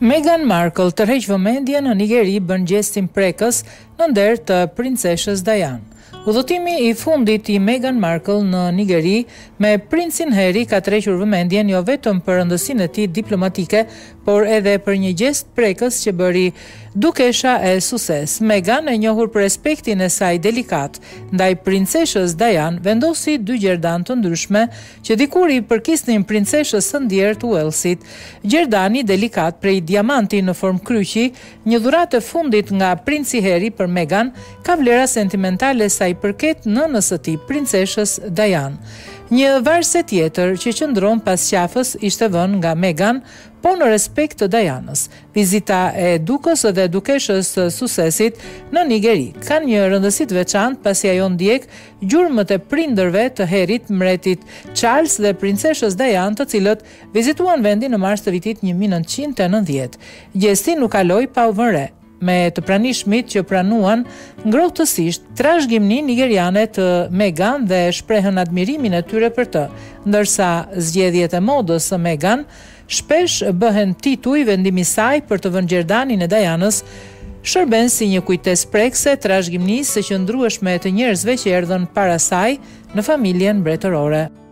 Meghan Markle tërheq vëmendjen në Nigeri bën gjestin prekës në nder të princeshës Diana. Udhëtimi i fundit i Meghan Markle në Nigeri me princin Harry ka tërhequr vëmendjen jo vetëm për rëndësinë e tij diplomatike, por edhe për një gjest prekës që bëri dukesha e sukses. Meghan, e njohur për respektin e saj delikat ndaj princeshës Diana, vendosi dy gjerdan të ndryshme që dikur i përkisnin princeshës së ndjerë të Walesit. Gjerdani delikat prej diamanti në formë kryqi, një dhuratë e fundit nga princi Harry për Meghan, ka vlera sentimentale sa i përket nënës së tij, princeshës Diana. Një varse tjetër që qëndron pas qafës ishte vënë nga Meghan, po në respekt të Dianës. Vizita e dukës dhe dukeshës së susesit në Nigeri ka një rëndësi të veçantë pasi ajo ndjek gjurmët e prindërve të Harryt, mbretit Charles dhe princeshës Diana, të cilët vizituan vendin në mars të vitit 1990. Gjesti nuk kaloi pa u vënë re, me të pranishmit që pranuan ngrohtësisht trashëgimni nigeriane të Meghan dhe shprehën admirimin e tyre për të, ndërsa zgjedhjet e modës së Meghan shpesh bëhen tituj. Vendimi i saj për të vënë gjerdanin e Dianës shërben si një kujtesë prekse trashëgimnisë së qëndrueshme të njerëzve që erdhën para saj në familjen mbretërore.